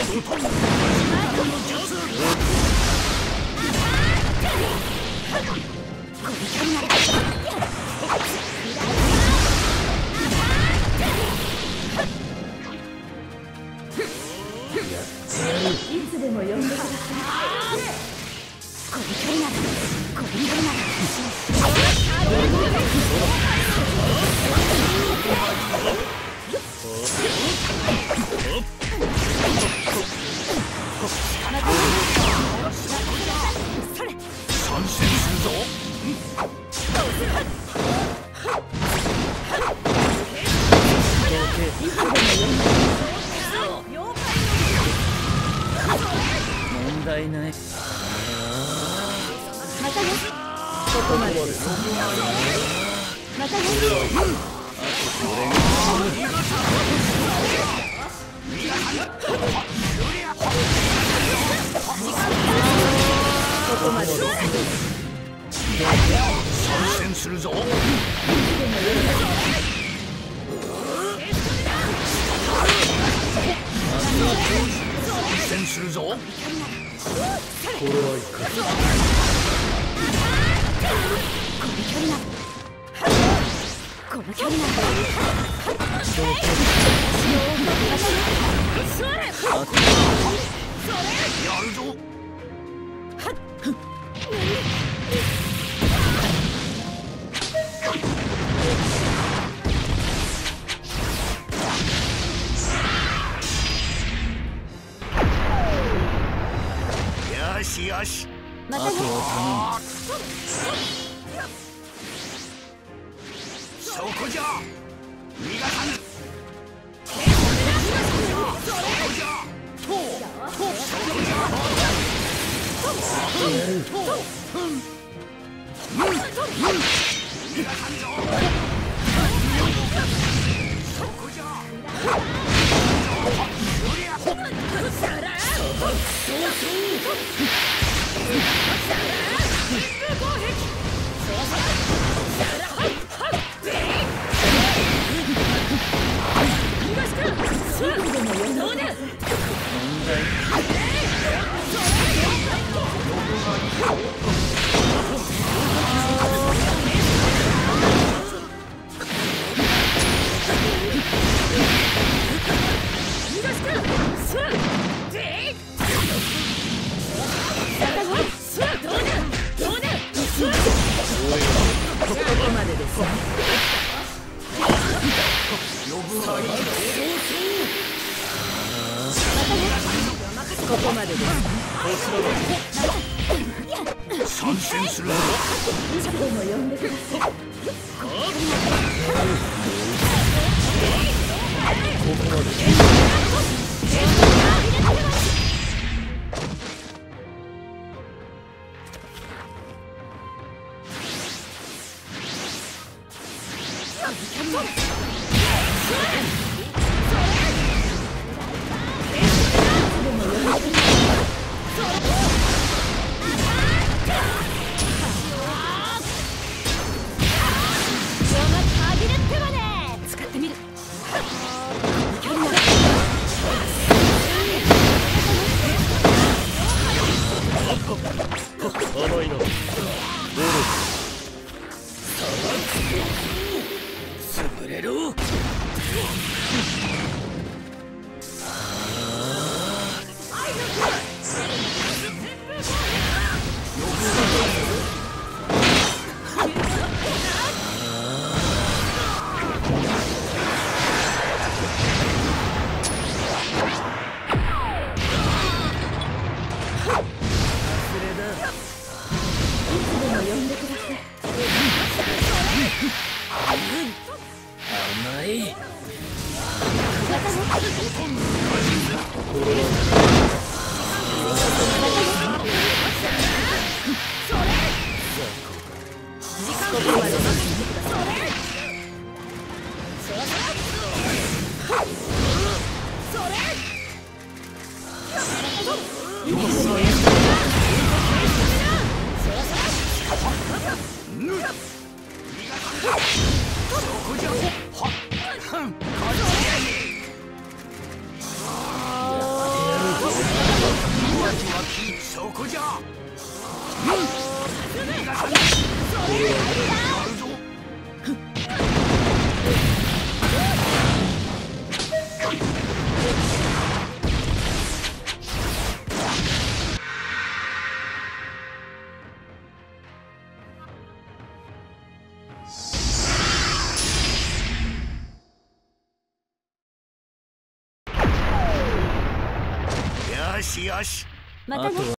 つでも呼んでください。この距離なら、この距離なら。 参戦するぞ。 問題ない。 またね。ここまでです。またね。ここまでです。 参戦するぞ。参戦するぞ。 これはいかん。 この距離なら。この距離なら。 やるぞ。よしよし。 またね。 そこじゃ。逃がさぬ。そこじゃ。そこじゃ。逃がさんぞ。そこじゃ。 ここまでです。 参戦するぞ。 いつでも呼んでください。 こじゃ。逃がさない。あるぞ。よしよし。 またね。